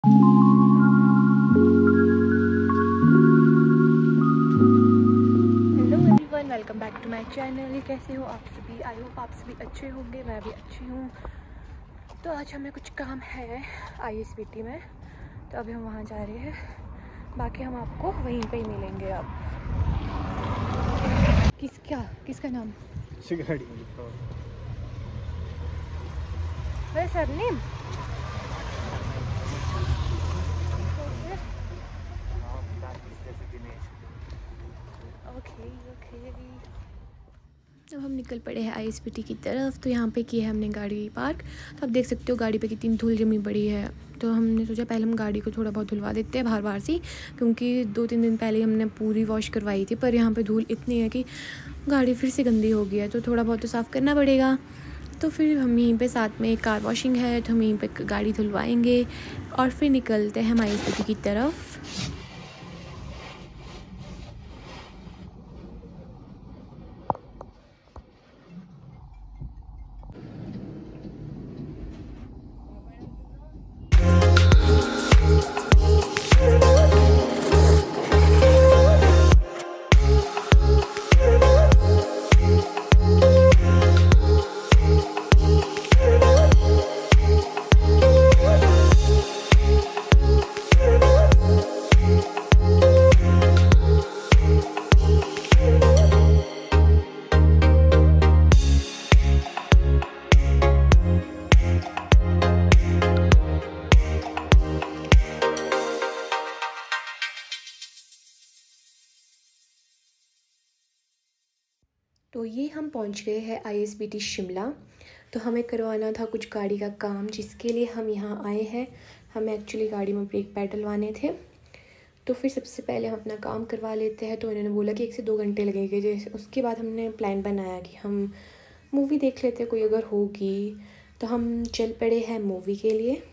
Hello everyone, welcome back to my channel. कैसे हो आप सभी? आई होप आप सभी अच्छे होंगे। मैं भी अच्छी हूँ। तो आज हमें कुछ काम है ISBT में, तो अभी हम वहाँ जा रहे हैं। बाकी हम आपको वहीं पे ही मिलेंगे। अब किसका नाम? वह सरनेम। ओके। अब हम निकल पड़े हैं ISBT की तरफ। तो यहाँ पे की है हमने गाड़ी पार्क। तो आप देख सकते हो गाड़ी पे कितनी धूल जमी पड़ी है। तो हमने सोचा पहले हम गाड़ी को थोड़ा बहुत धुलवा देते हैं बाहर सी, क्योंकि 2-3 दिन पहले हमने पूरी वॉश करवाई थी। पर यहाँ पे धूल इतनी है कि गाड़ी फिर से गंदी हो गई है, तो थोड़ा बहुत तो साफ़ करना पड़ेगा। तो फिर हम यहीं पे साथ में कार वॉशिंग है, तो हम यहीं पे गाड़ी धुलवाएंगे और फिर निकलते हैं हम ISBT की तरफ। तो ये हम पहुंच गए हैं ISBT शिमला। तो हमें करवाना था कुछ गाड़ी का काम, जिसके लिए हम यहाँ आए हैं। हमें एक्चुअली गाड़ी में ब्रेक पैड डलवाने थे। तो फिर सबसे पहले हम अपना काम करवा लेते हैं। तो उन्होंने बोला कि 1 से 2 घंटे लगेंगे। जैसे उसके बाद हमने प्लान बनाया कि हम मूवी देख लेते हैं, कोई अगर होगी। तो हम चल पड़े हैं मूवी के लिए।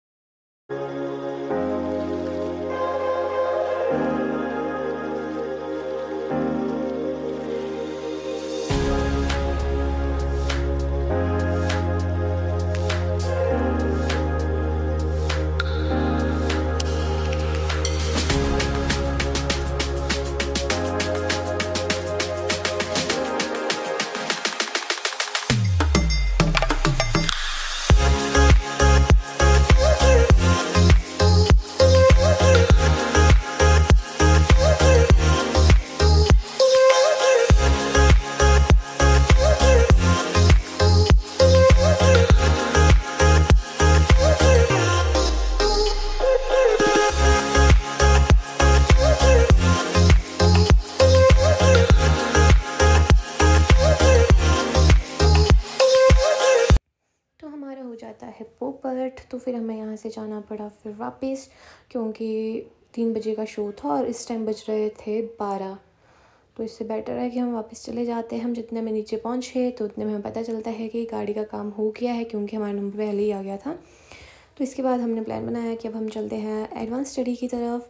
जाता है पोपट। तो फिर हमें यहाँ से जाना पड़ा फिर वापस, क्योंकि 3 बजे का शो था और इस टाइम बज रहे थे 12। तो इससे बेटर है कि हम वापस चले जाते हैं। हम जितने में नीचे पहुँचे तो उतने में हमें पता चलता है कि गाड़ी का काम हो गया है, क्योंकि हमारा नंबर पहले ही आ गया था। तो इसके बाद हमने प्लान बनाया कि अब हम चलते हैं एडवांस स्टडी की तरफ।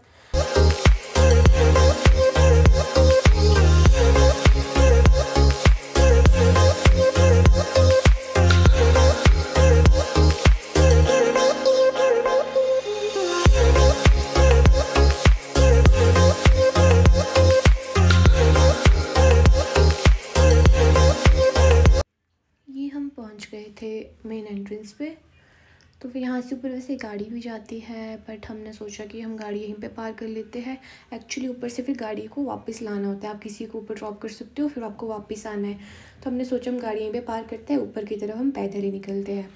पहुंच गए थे मेन एंट्रेंस पे। तो फिर यहाँ से ऊपर वैसे गाड़ी भी जाती है, बट हमने सोचा कि हम गाड़ी यहीं पे पार्क कर लेते हैं। एक्चुअली ऊपर से फिर गाड़ी को वापस लाना होता है। आप किसी को ऊपर ड्रॉप कर सकते हो, फिर आपको वापस आना है। तो हमने सोचा हम गाड़ी यहीं पे पार्क करते हैं, ऊपर की तरफ हम पैदल ही निकलते हैं।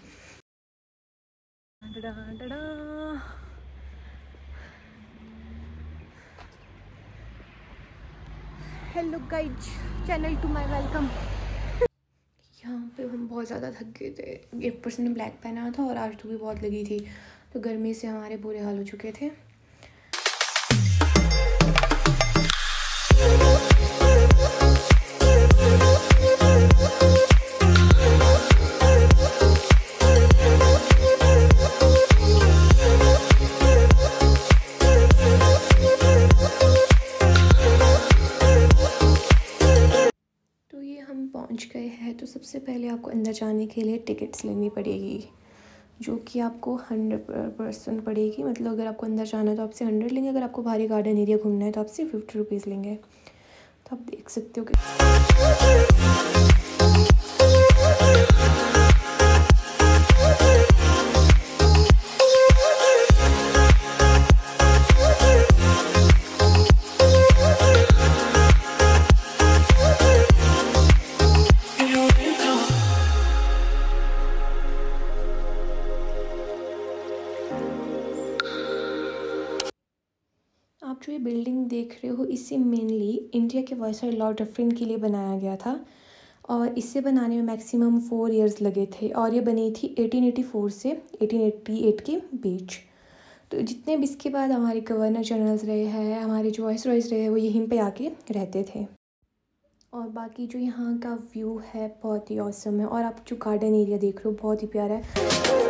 Hello guys, channel to my welcome. यहाँ पे हम बहुत ज़्यादा थक गए थे। एक पर्सन ने ब्लैक पहना था और आज धूप भी बहुत लगी थी, तो गर्मी से हमारे बुरे हाल हो चुके थे। पहुंच गए हैं। तो सबसे पहले आपको अंदर जाने के लिए टिकट्स लेनी पड़ेगी। जो कि आपको 100% पड़ेगी। मतलब अगर आपको अंदर जाना है तो आपसे 100 लेंगे, अगर आपको बाहरी गार्डन एरिया घूमना है तो आपसे 50 रुपीज़ लेंगे। तो आप देख सकते हो कि आप जो ये बिल्डिंग देख रहे हो, इसे मेनली इंडिया के वायसरॉय लॉर्ड डफरिन के लिए बनाया गया था और इसे बनाने में मैक्सिमम 4 इयर्स लगे थे और ये बनी थी 1884 से 1888 के बीच। तो जितने भी इसके बाद हमारे गवर्नर जनरल्स रहे हैं, हमारे जो वायसरॉयज रहे हैं, वो यहीं पे आके रहते थे। और बाकी जो यहाँ का व्यू है बहुत ही ऑसम है और आप जो गार्डन एरिया देख रहे हो बहुत ही प्यारा है।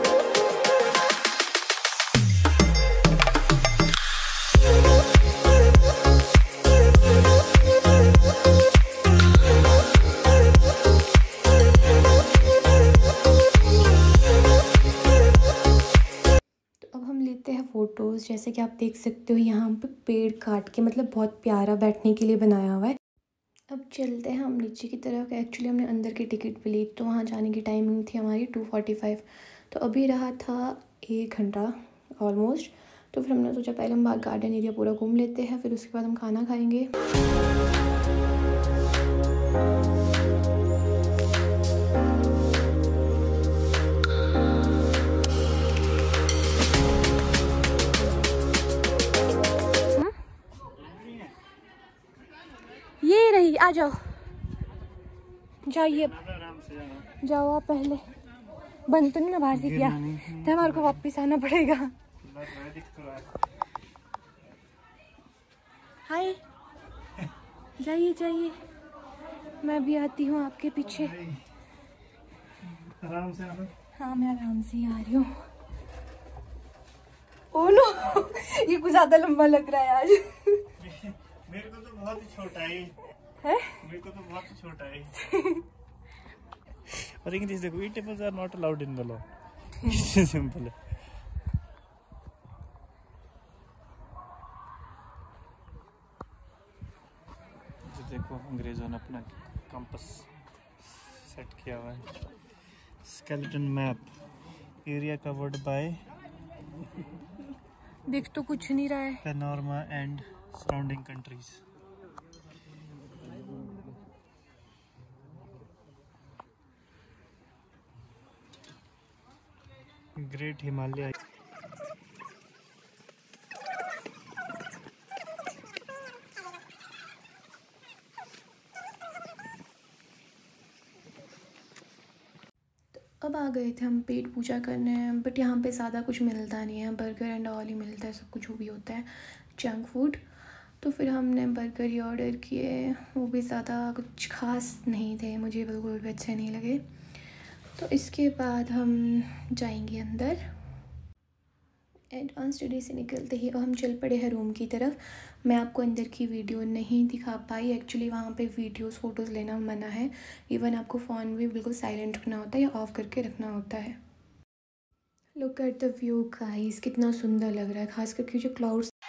लेते हैं फ़ोटोज़। जैसे कि आप देख सकते हो यहाँ पे पेड़ काट के मतलब बहुत प्यारा बैठने के लिए बनाया हुआ है। अब चलते हैं हम नीचे की तरफ। एक्चुअली हमने अंदर की टिकट भी ली, तो वहाँ जाने की टाइमिंग थी हमारी 2:45। तो अभी रहा था 1 घंटा ऑलमोस्ट। तो फिर हमने सोचा पहले हम बाहर गार्डन एरिया पूरा घूम लेते हैं, फिर उसके बाद हम खाना खाएँगे। ये रही, आ जाओ, जाइए, जाओ आप पहले। बंद तो नहीं ना बाहर से किया, तो हमारे को वापस आना पड़ेगा। हाय, जाइए जाइए, मैं भी आती हूँ आपके पीछे। आराम से आना। हाँ मैं आराम से ही आ रही हूँ। ओ नो, ये कुछ ज्यादा लंबा लग रहा है आज। मेरे को तो बहुत ही छोटा है। मेरे को तो बहुत ही छोटा है। और इंग्लिश देखो, eatables are not allowed in the law. Simple है। देखो अंग्रेजों ने अपना कंपास सेट किया हुआ है। Skeleton map, area covered by दिख तो कुछ नहीं रहा है। Panorama and surrounding countries. Great Himalaya. अब आ गए थे हम पेट पूजा करने, बट यहाँ पे ज़्यादा कुछ मिलता नहीं है, बर्गर एंड ऑल ही मिलता है, सब कुछ जो भी होता है जंक फूड। तो फिर हमने बर्गर ही ऑर्डर किए, वो भी ज़्यादा कुछ खास नहीं थे, मुझे बिल्कुल भी अच्छे नहीं लगे। तो इसके बाद हम जाएंगे अंदर। एडवांस स्टडी से निकलते ही अब हम चल पड़े हैं रूम की तरफ। मैं आपको अंदर की वीडियो नहीं दिखा पाई, एक्चुअली वहाँ पे वीडियोस फ़ोटोज़ लेना मना है। इवन आपको फ़ोन भी बिल्कुल साइलेंट रखना होता है या ऑफ़ करके रखना होता है। Look at the view guys, कितना सुंदर लग रहा है, खास करके जो क्लाउड्स